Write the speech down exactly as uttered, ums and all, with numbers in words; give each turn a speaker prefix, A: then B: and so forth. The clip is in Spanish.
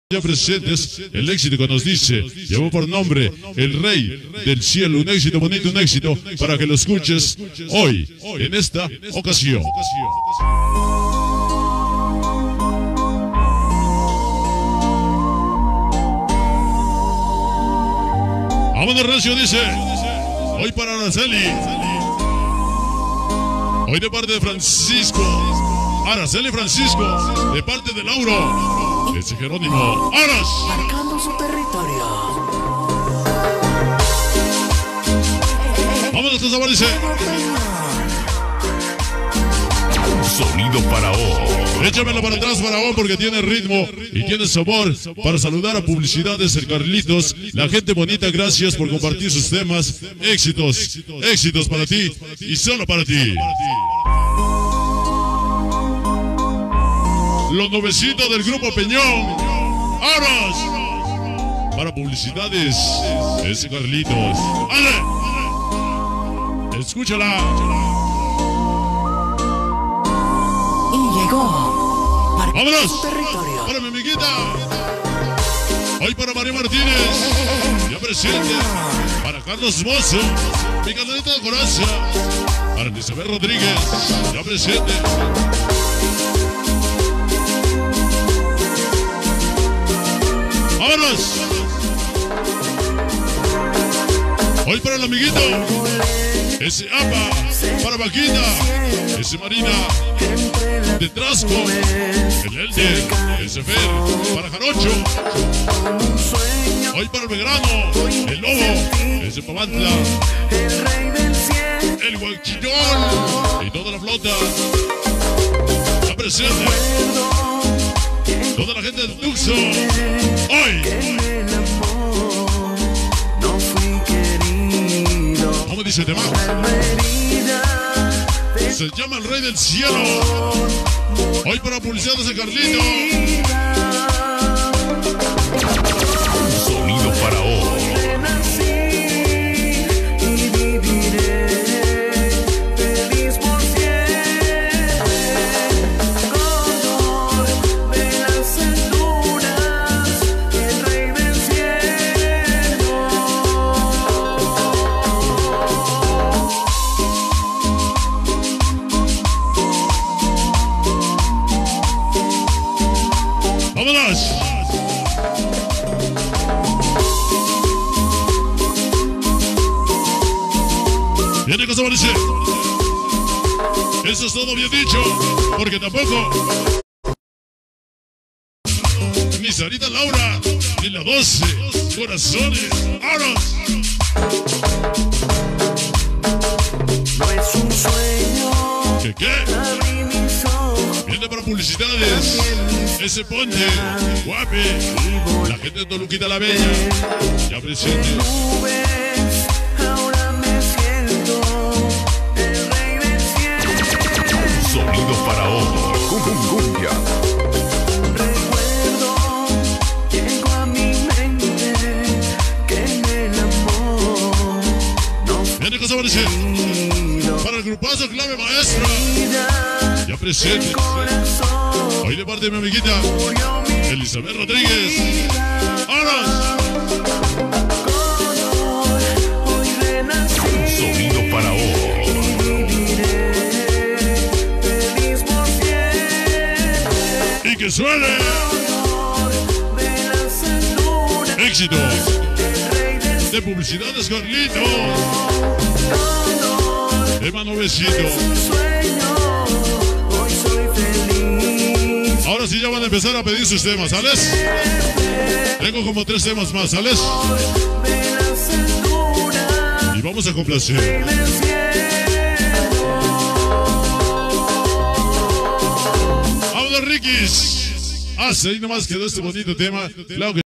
A: Ya presentes el éxito que nos dice, llevó por nombre El Rey del Cielo, un éxito bonito, un éxito para que lo escuches hoy, en esta ocasión. Vámonos recio, dice, hoy para Araceli, hoy de parte de Francisco, Araceli Francisco, de parte de Lauro. Ese Jerónimo Aras,
B: marcando su territorio.
A: Vámonos a dice.
C: Sonido Faraón.
A: Échamelo para atrás, Faraón, porque tiene ritmo y tiene sabor. Para saludar a Publicidades, el Carlitos, la gente bonita, gracias por compartir sus temas. Éxitos, éxitos para ti y solo para ti. Los nuevecitos del grupo Peñón, Aras, para Publicidades, ese Carlitos. ¡Ale! Escúchala.
B: Y llegó.
A: ¡Vámonos!
B: Su territorio.
A: Para mi amiguita. Hoy para María Martínez, ya presente. Para Carlos Mozo, mi canalita de Coraza. Para Isabel Rodríguez, ya presente. ¡Vámonos! Hoy para el amiguito, ese Apa, para Vaquita, ese Marina, de Trasco, el Elder, ese Fer, para Jarocho. Hoy para el Belgrano, el Lobo, ese Pavantla, el Guachillón y toda la flota. La presente. Toda la gente del Tuxo, hoy. ¿Cómo dice el tema? Se llama El Rey del Cielo. Hoy para Publicidades de Carlito.
C: Sonido Faraón.
A: ¡Vámonos! Viene cosa parece. Eso es todo bien dicho, porque tampoco ni Sarita Laura, ni la doce, corazones, aros.
B: No es un sueño.
A: ¿Qué qué? Viene para Publicidades, ese Ponte, Guape, la gente de Toluquita la Bella, ya presente.
B: Ahora me siento el rey del cielo.
C: Sonido Faraón. Cumbia.
B: Recuerdo, llegó a mi mente que en el amor no
A: Viene cosa parece. Para el grupazo Clave Maestra, ya presente. Hoy de parte de mi amiguita Elizabeth Rodríguez. ¡Aras!
C: Sonido Faraón.
A: Y que suene. Éxito de Publicidades Carlito. Ema Novecito. Ahora sí ya van a empezar a pedir sus temas, ¿sales? Tengo como tres temas más, ¿sales? Y vamos a complacer. ¡Vámonos, Rikis! Ah, sí, ahí nomás quedó este bonito tema. Claro que